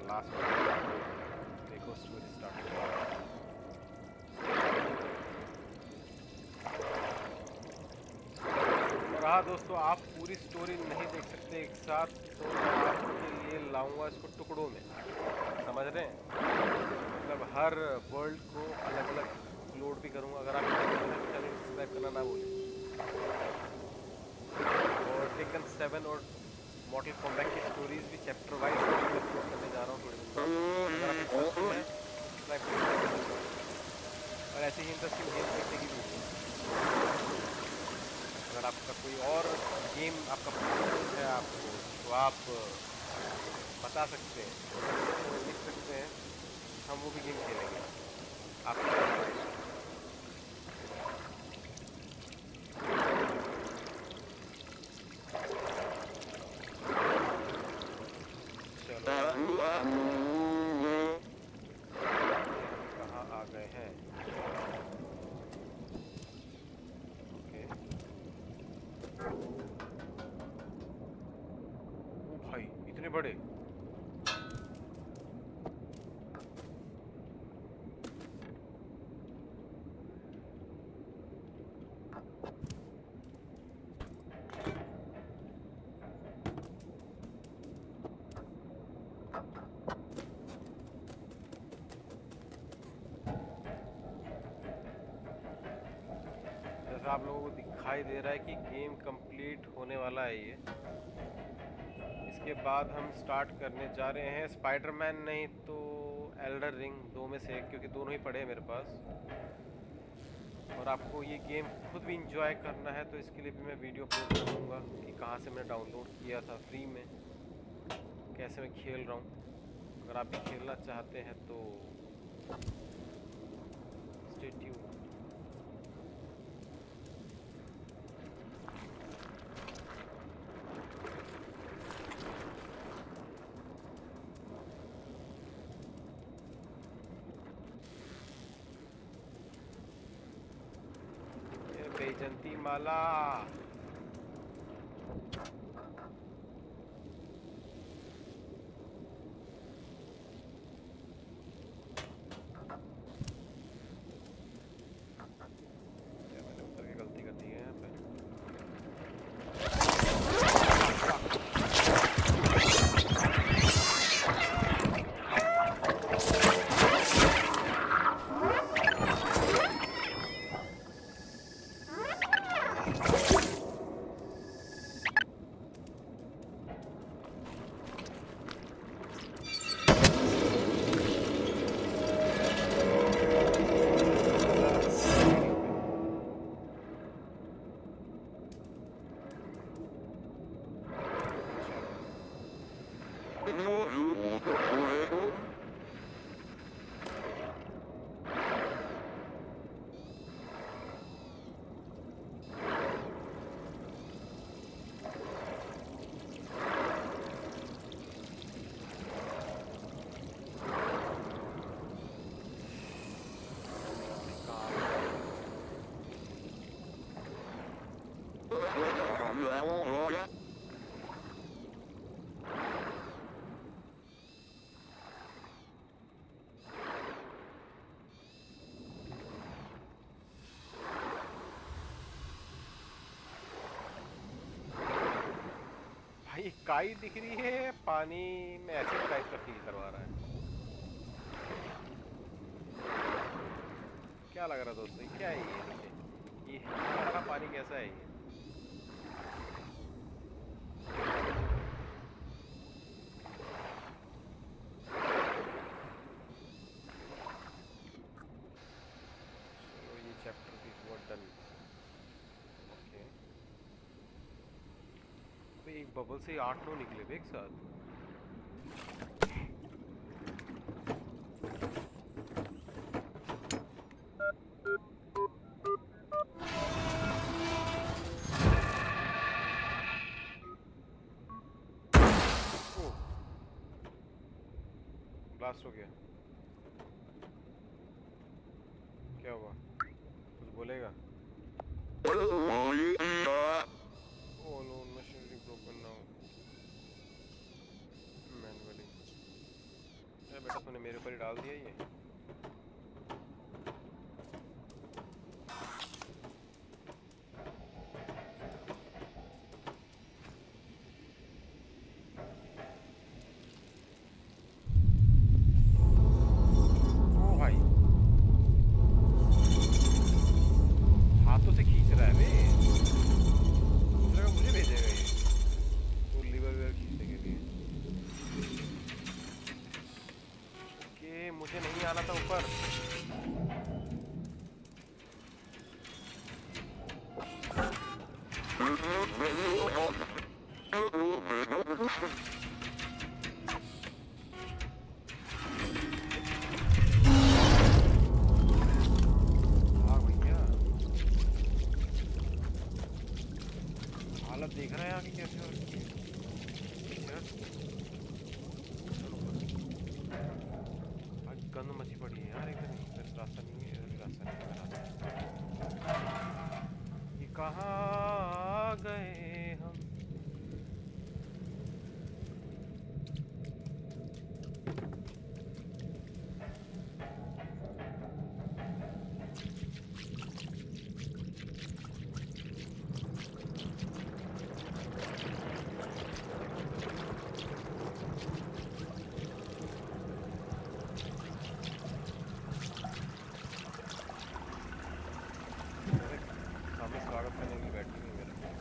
Last देखो story start. और हाँ दोस्तों, आप पूरी स्टोरी नहीं देख सकते एक साथ, तो मैं आपके लिए लाऊंगा इसको टुकड़ों में, समझ रहे हैं? मतलब हर वर्ल्ड को अलग अलग अपलोड भी करूंगा। अगर आप चैनल सब्सक्राइब करना ना भूलें। और टेकन 7 और मॉर्टल कॉम्बैट की स्टोरीज भी चैप्टर वाइज अपलोड करने जा रहा हूँ थोड़ी दिन बाद। अगर आप इंटरेस्टेड हैं सब्सक्राइब करें। और ऐसे ही इंटरेस्टिंग गेम देखने की वीडियो, अगर आपका कोई और गेम आपका पसंद है आपको, तो आप बता सकते हैं, तो लिख सकते हैं, हम वो भी गेम खेलेंगे। आपकी फरमाइश। चलो कहाँ आ गए हैं? ओके। ओ भाई इतने बड़े। जैसा आप लोगों को दिखाई दे रहा है कि गेम कंप्लीट होने वाला है ये। इसके बाद हम स्टार्ट करने जा रहे हैं स्पाइडरमैन नहीं तो एल्डर रिंग, दो में से एक, क्योंकि दोनों ही पड़े हैं मेरे पास। और आपको ये गेम खुद भी इंजॉय करना है, तो इसके लिए भी मैं वीडियो अपलोड करूँगा कि कहाँ से मैंने डाउनलोड किया था फ्री में, कैसे मैं खेल रहा हूँ। अगर आप भी खेलना चाहते हैं तो स्टे ट्यून्ड। बेजंती माला। मैंने उतर के गलती कर दी है यहाँ पे। भाई काई दिख रही है पानी में, ऐसे टाइप का फील करवा रहा है। क्या लग रहा है दोस्तों, क्या है ये नीचे? ये हरा पानी कैसा है ये? चलो ये चैप्टर भी हुआ डन। ओके, तो एक बबल से 8-9 निकले थे एक साथ। ब्लास्ट हो गया। क्या हुआ, कुछ बोलेगा? All on machinery broken now manually. अरे बेटा तूने मेरे ऊपर ही डाल दिया ये। ओ भाई हाथों से खींच रहा है बे, मुझे भेजेगा ये तो लीवर खींचने के लिए। कि मुझे नहीं आना था ऊपर। हालत देख रहे हैं आगे कैसे हो रही है। आज गंद मची पड़ी है यार इधर ही। इधर रास्ता नहीं है, इधर भी रास्ता नहीं है, रास्ता ये कहाँ गए हम। सामने स्वागत करने के लिए बैठी हुई है मेरा।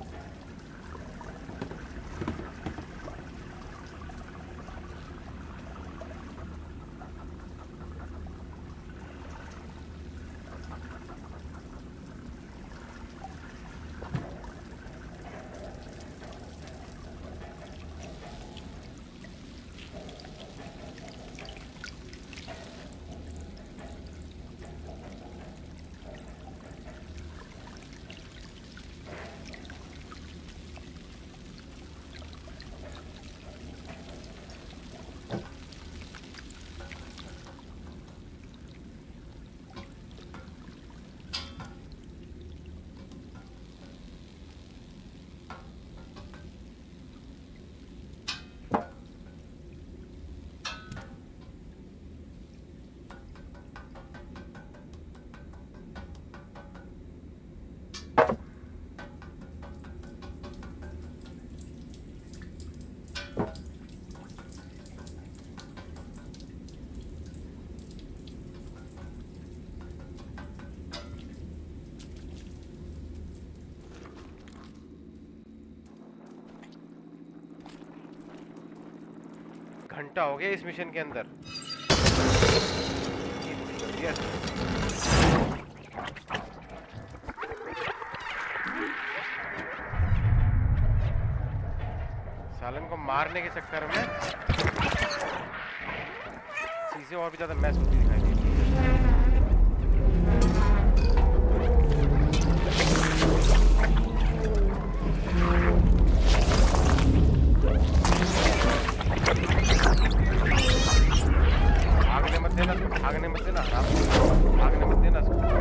घंटा हो गया इस मिशन के अंदर। सालन को मारने के चक्कर में चीजें और भी ज्यादा मैस होती दिखाई देती है। भागने मत देना, भागने मत देना, भागने मत देना।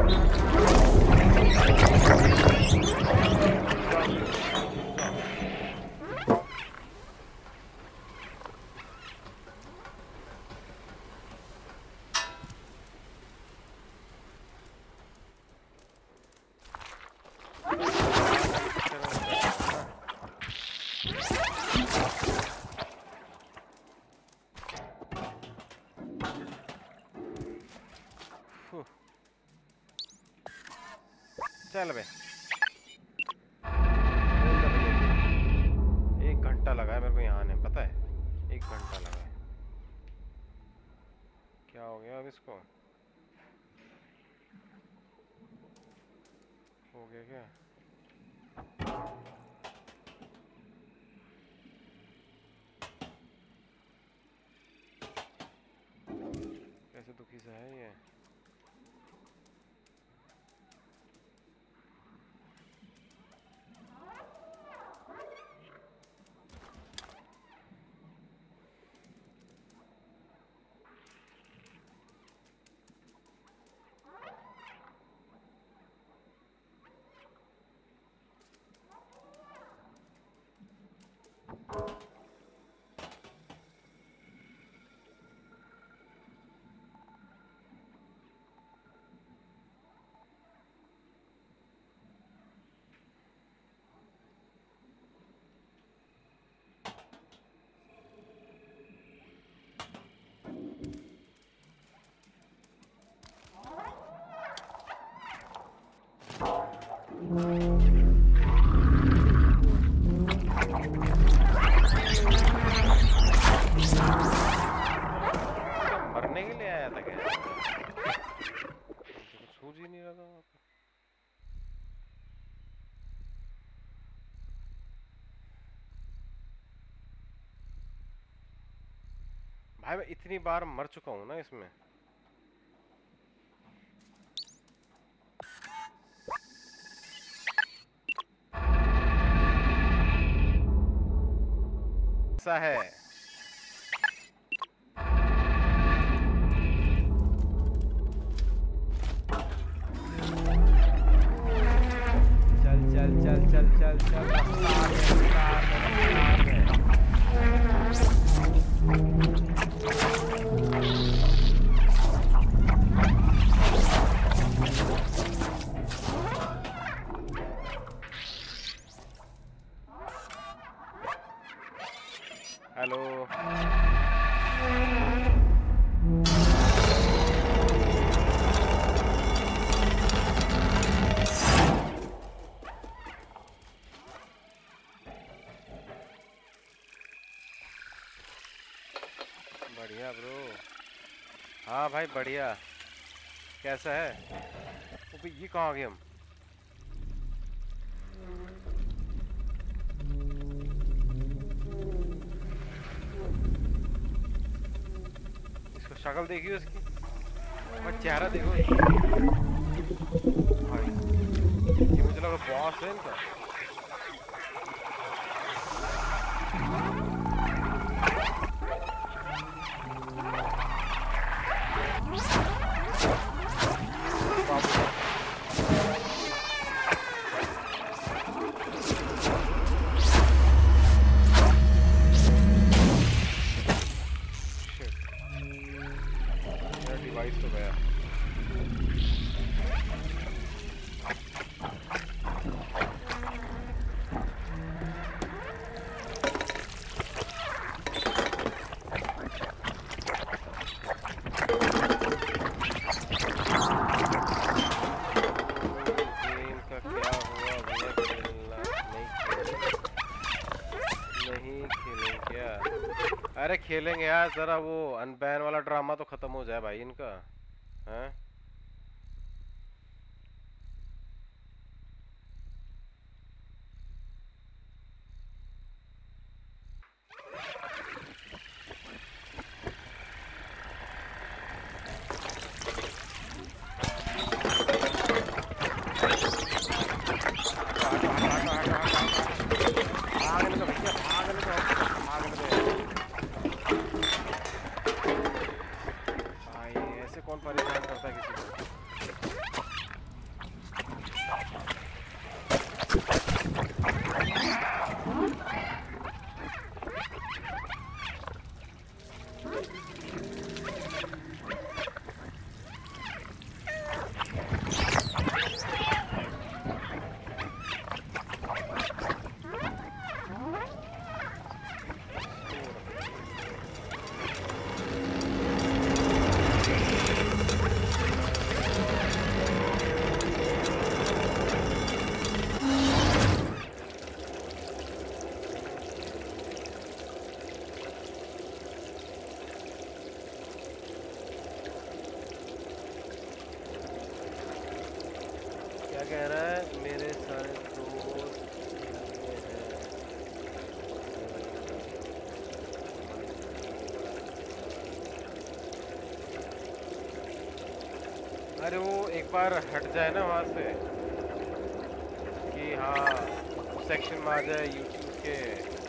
चल बे, 1 घंटा लगा है मेरे को यहाँ आने, पता है 1 घंटा लगा है। क्या हो गया अब इसको, हो गया क्या? कैसे दुखी सा है ये। मरने के लिए आया था क्या? कुछ सूझ ही नहीं रहा था। भाई मैं इतनी बार मर चुका हूँ ना इसमें। ऐसा है। चल चल चल चल चल चल रफ्तार में। हेलो। बढ़िया ब्रो। हाँ भाई बढ़िया। कैसा है? अबे ये कहाँ आ गए हम? इसको शक्ल देखिए उसकी। और चेहरा देखो। भाई ये मुझे लगा बॉस है इनका। डिवाइस तो गया। अरे खेलेंगे यार, जरा वो अनबैन वाला ड्रामा तो खत्म हो जाए भाई इनका। हैं? कौन परेशान करता है किसी को? क्या कह रहा है? मेरे सारे दोस्त अरे वो एक बार हट जाए ना वहाँ से कि हाँ सेक्शन में आ जाए यूट्यूब के।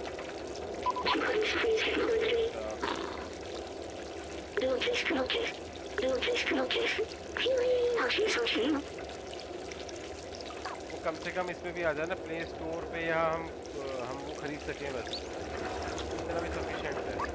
वो कम से कम इसमें भी आ जाए ना प्ले स्टोर पे, या हम वो खरीद सकें, बस इतना भी सफिशिएंट है।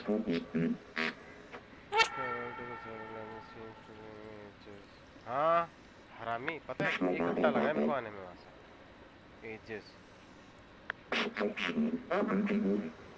हाँ हरामी, पता है 1 घंटा लगा है मेरे को आने में वहाँ से। एजेस